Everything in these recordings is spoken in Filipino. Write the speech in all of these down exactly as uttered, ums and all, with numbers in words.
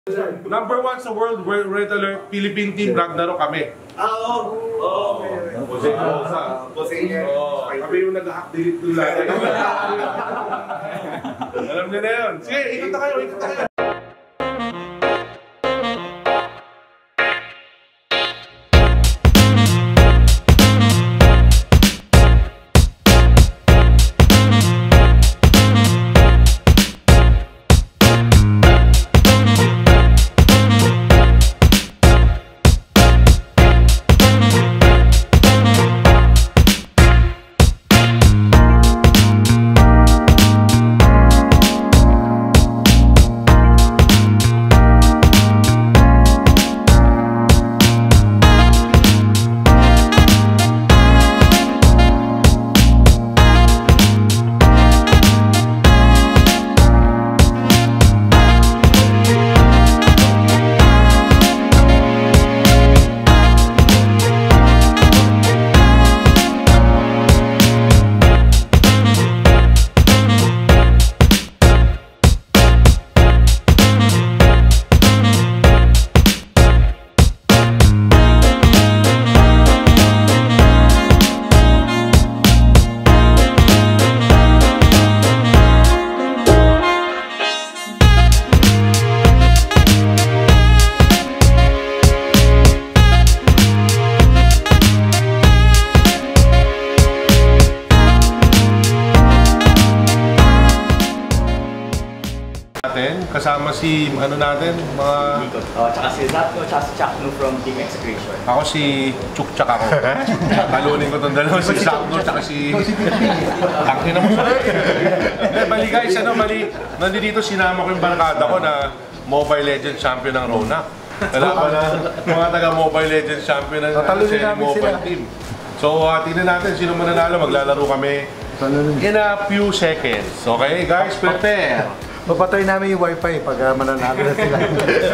Number one sa World Red Alert, Philippine Team, Ragnarok kami. Ah, oo. Oo. Jose Rosa. Oo. Kami yung nag-hack delete doon lahat. Alam niyo na yun. Sige, ikot na kayo, ikot na kayo. Kasama si, ano natin, mga... Oh, tsaka si Zatno, tsaka si Chakno from Team Execration. Ako si Chukchak ako. Talunin ko itong dalawa, si Zatno, tsaka si... Tangin na mo siya. Mali guys, ano, mali. Nandito sinama ko yung barkada ko na Mobile Legends champion ng Rona. Wala pala, mga taga Mobile Legends champion ng Mobile Team. So, uh, tingnan natin sino mananalo. Maglalaro kami in a few seconds. Okay, guys, prepare. Papatay namin yung wifi pag uh, mananalo na sila.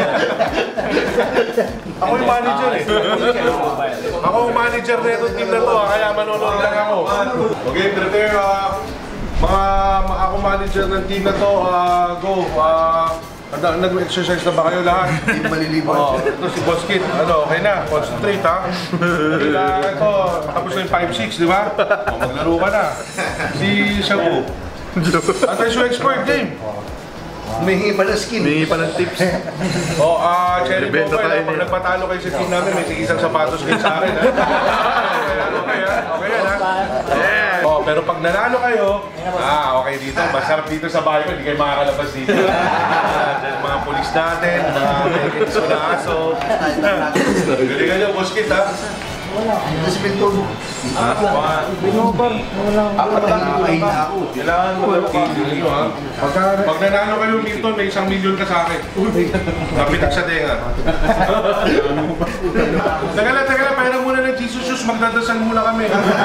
Ako yung manager eh. Ako yung manager na itong team na to, kaya manonood lang ako. Okay, prepare. Uh, mga ako manager ng team na to, uh, go. Uh, Nag-exercise na ba kayo lahat? Team maliliban. Oh, ito si Boss Kid. Ano, okay na. Concentrate ha. Kaya ito, tapos na yung five six, di ba? O, maglaro ka na. Si Shabu. Atay siya expert game. Humihingi pa ng skin. Humihingi pa ng tips. O, ah, Cherry Mobile, pag nagpatalo kayo sa team namin, may tigisang sapatos kayo sa akin. Okay ha? Okay yan ha? Oh, pero pag nanalo kayo, ah, okay dito. Masarap dito sa bahay ko, hindi kayo makakalabas dito. Mga polis natin, mga mekins ko na aso. Galingan nyo, Boss Kid ha? Wala. Ito si Pinto. Ha? Binobar. Wala. Apat lang nakain na ako. Kailangan mo lang kailangan nyo ha? Pag nanalo kayo, Milton, may isang milyon ka sa akin. Napitak sa tenga. Taga lang, taga lang. Pairan muna ng Jesus Shoes. Magdadasal muna kami.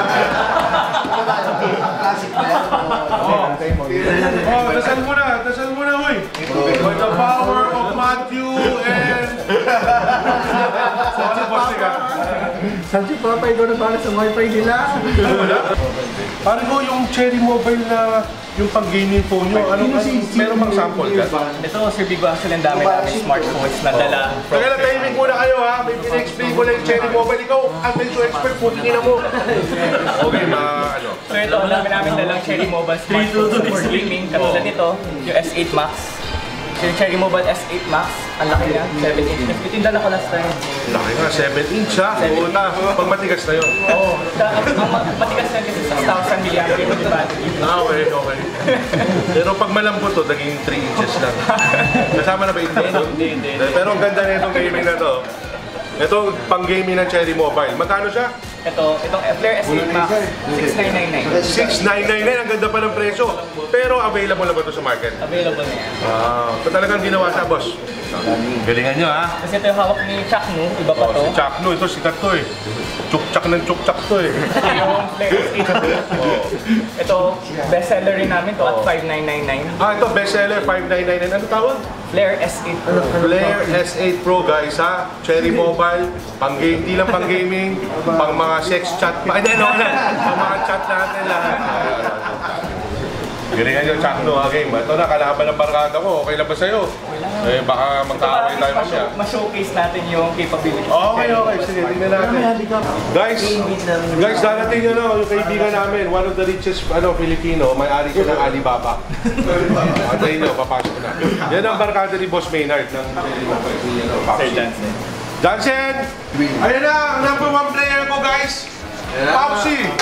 Classic na yan. Oh, dasal muna. Dasal muna, huy. By the power of Matthew and... So, ano boss ka? Saan si Papa ikaw na para sa wifi nila? Wala? Parang ko yung Cherry Mobile na yung pang-gaming phone nyo, ano, ano, meron bang sample ka? Ito, Sir Bigo, actually ang dami namin smartphones na dala. Teka lang, timing muna kayo ha, may pina-explain ko lang yung Cherry Mobile. Ikaw, ang medyo expert po, tingin na mo. Okay, ma, ano? So ito, ang dami namin dalang Cherry Mobile smartphones for gaming. Katulad nito, yung S eight Max. Yung Cherry Mobile S eight Max, ang laki niya, seven inch. Ito yung dala ko last time. Laki nga, seven inch ha? Oo na, pag matigas na yun. Oo, ang matigas na kasi six thousand milliampere yung battery. Ah, okay, okay. Pero pag malambot to, naging three inches lang. Kasama na ba ito? Hindi, hindi. Pero ang ganda na itong gaming na to. Ito, pang-gaming ng Cherry Mobile. Magkano siya? Ito, itong Flare S eight Max, six nine nine nine. six nine nine nine, ang ganda pa ng presyo. Pero available na ba ito sa market? Available na yan. Ah, ito talagang ginawa sa boss. Galingan nyo ha? Kasi ito yung hawak ni Chakno, iba pa Oh, to. si Chakno, ito sikat to eh. Chukchak ng chukchak to eh. Yung Flare S eight Pro. Ito, bestseller rin namin to at five nine nine nine. Ah, ito bestseller five nine nine nine. Ano tawag? Flare S eight Pro. Flare S eight Pro guys ha. Cherry Mobile, pang game, di lang pang gaming, pang mga sex chat pa. Hindi, ano na. Pang mga chat natin lahat. Galingan yung Chakno ha, game. Ito na, kalaban ng barkada ko. Okay lang ba sa'yo? Eh, baka magkaaway tayo mamaya. Ma-showcase natin yung capabilities. Okay, okay. Sige, tingnan natin. Guys, guys, darating yun, no, yung kaibigan namin, one of the richest ano, Filipino, may-ari siya ng Alibaba. Antayin nyo, papasok na. Yan ang barkada ni Boss Maynard ng Sir Jansen. Jansen! Ayan na, ang number one player ko, guys! Popsi!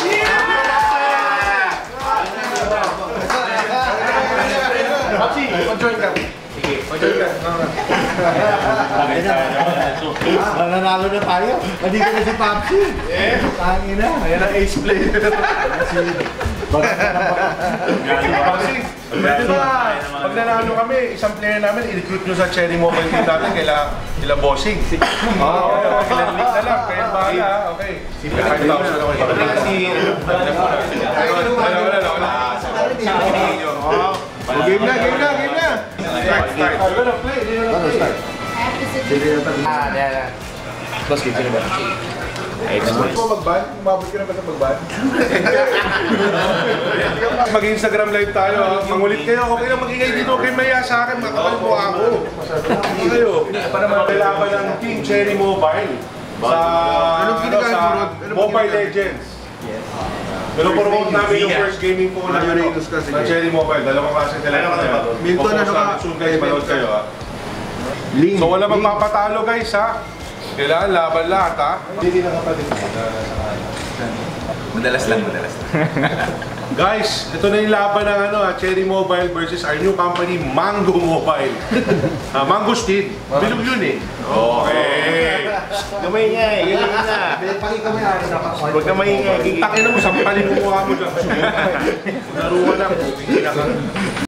Popsi, mag-join ka. Sige, mag-join ka. Nanalo na tayo. Hindi ka na si Papsi. Tangin na. Ayan ang ace player. Popsi, pwede ba, pag nanalo kami, isang player namin, i-recruit nyo sa Cherry Mobile team natin kaila, kaila bossing. Oo, kaila league na lang, kaya bahala, okay. five thousand ako. Game na, game na, game na! Start, start. We're gonna play, we're gonna play. Ah, yan, yan. Boss, give me ba? Gusto mo mag-ban? Umabot ka na ba sa mag-ban? Mag-Instagram live tayo ha. Mangulit kayo. Okay lang magigay dito. Huwag kayo maya sa akin. Makakal mo ako. Hindi kayo. Para magkalaban ng Team Cherry Mobile sa, ano, sa Mobile Legends. Pinupromote namin yung first gaming phone na yun ng Cherry Mobile. Dalawang klase telepono. Milton, ano ka? Soon guys, manood kayo ha. So wala magpapatalo guys ha. Kailangan laban lahat ha. Hindi na kapatid. Madalas lang, madalas lang. Guys, ito na yung laban ng ano, ha, Cherry Mobile versus our new company, Mango Mobile. uh, Mango Steed. Bilog yun eh. Okay. Gamay nga eh, galing na. Huwag ka maingay. Takin na mo, sampalin mo mukha mo dyan. Laro ka lang.